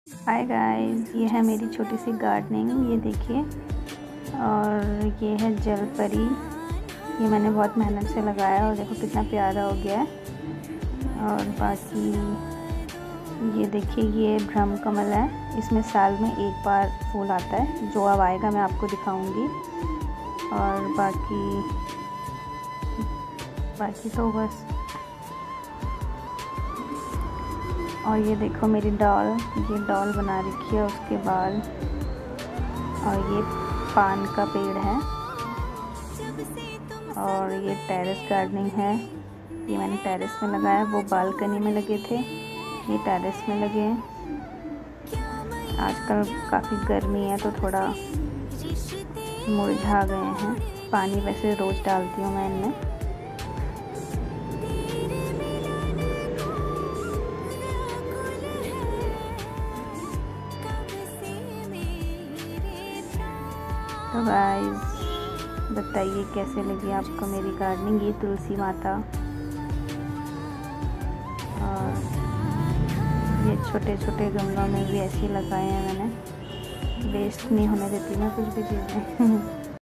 Hi guys, ये है मेरी छोटी सी गार्डनिंग। ये देखिए, और ये है जल परी। ये मैंने बहुत मेहनत से लगाया और देखो कितना प्यारा हो गया है। और बाकी ये देखिए, ये ब्रह्म कमल है। इसमें साल में एक बार फूल आता है, जो अब आएगा मैं आपको दिखाऊंगी। और बाकी तो बस। और ये देखो मेरी डॉल, ये डॉल बना रखी है, उसके बाल। और ये पान का पेड़ है। और ये टेरेस गार्डनिंग है। ये मैंने टेरेस में लगाया, वो बालकनी में लगे थे, ये टेरेस में लगे हैं। आजकल काफ़ी गर्मी है तो थोड़ा मुरझा गए हैं। पानी वैसे रोज़ डालती हूँ मैं इनमें। तो गाइस, बताइए कैसे लगी आपको मेरी गार्डनिंग। ये तुलसी माता, और ये छोटे छोटे गमलों में भी ऐसे लगाए हैं मैंने। वेस्ट नहीं होने देती मैं कुछ भी चीज़ें।